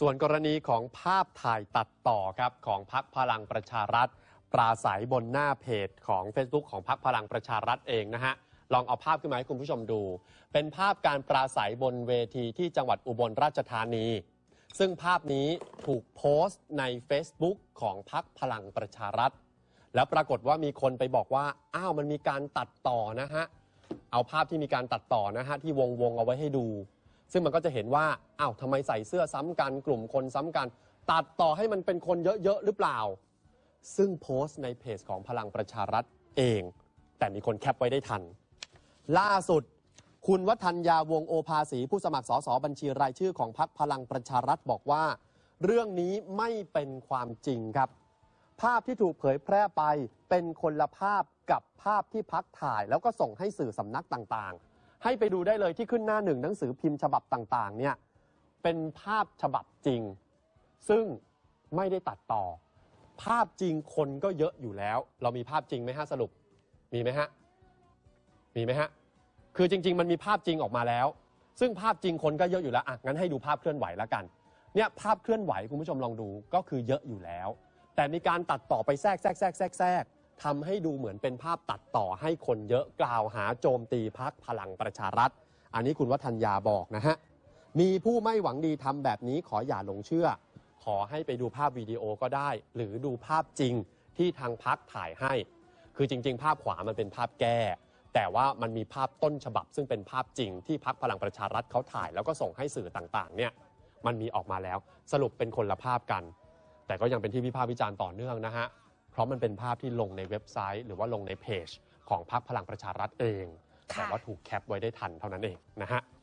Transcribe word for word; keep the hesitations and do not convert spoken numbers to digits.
ส่วนกรณีของภาพถ่ายตัดต่อครับของพรรคพลังประชารัฐปราศัยบนหน้าเพจของ Facebook ของพรรคพลังประชารัฐเองนะฮะลองเอาภาพขึ้นมาให้คุณผู้ชมดูเป็นภาพการปราศัยบนเวทีที่จังหวัดอุบลราชธานีซึ่งภาพนี้ถูกโพสต์ใน Facebook ของพรรคพลังประชารัฐแล้วปรากฏว่ามีคนไปบอกว่าอ้าวมันมีการตัดต่อนะฮะเอาภาพที่มีการตัดต่อนะฮะที่วงวงเอาไว้ให้ดูซึ่งมันก็จะเห็นว่าอ้าวทำไมใส่เสื้อซ้ำกันกลุ่มคนซ้ำกันตัดต่อให้มันเป็นคนเยอะๆหรือเปล่าซึ่งโพสต์ในเพจของพลังประชารัฐเองแต่มีคนแคปไว้ได้ทันล่าสุดคุณวัฒนยาวงศ์โอภาสีผู้สมัครสสบัญชีรายชื่อของพรรคพลังประชารัฐบอกว่าเรื่องนี้ไม่เป็นความจริงครับภาพที่ถูกเผยแพร่ไปเป็นคนละภาพกับภาพที่พรรคถ่ายแล้วก็ส่งให้สื่อสำนักต่างๆให้ไปดูได้เลยที่ขึ้นหน้าหนึ่งหนังสือพิมพ์ฉบับต่างๆเนี่ยเป็นภาพฉบับจริงซึ่งไม่ได้ตัดต่อภาพจริงคนก็เยอะอยู่แล้วเรามีภาพจริงไหมฮะสรุปมีไหมฮะมีไหมฮะคือจริงๆมันมีภาพจริงออกมาแล้วซึ่งภาพจริงคนก็เยอะอยู่แล้วอ่ะงั้นให้ดูภาพเคลื่อนไหวแล้วกันเนี่ยภาพเคลื่อนไหวคุณผู้ชมลองดูก็คือเยอะอยู่แล้วแต่มีการตัดต่อไปแทรกแทรกแทรกแทรกแทรกทำให้ดูเหมือนเป็นภาพตัดต่อให้คนเยอะกล่าวหาโจมตีพรรคพลังประชารัฐอันนี้คุณวัฒนยาบอกนะฮะมีผู้ไม่หวังดีทำแบบนี้ขออย่าหลงเชื่อขอให้ไปดูภาพวิดีโอก็ได้หรือดูภาพจริงที่ทางพรรคถ่ายให้คือจริงๆภาพขวามันเป็นภาพแก้แต่ว่ามันมีภาพต้นฉบับซึ่งเป็นภาพจริงที่พรรคพลังประชารัฐเขาถ่ายแล้วก็ส่งให้สื่อต่างๆเนี่ยมันมีออกมาแล้วสรุปเป็นคนละภาพกันแต่ก็ยังเป็นที่วิพากษ์วิจารณ์ต่อเนื่องนะฮะเพราะมันเป็นภาพที่ลงในเว็บไซต์หรือว่าลงในเพจของพรรคพลังประชารัฐเองแต่ว่าถูกแคปไว้ได้ทันเท่านั้นเองนะฮะ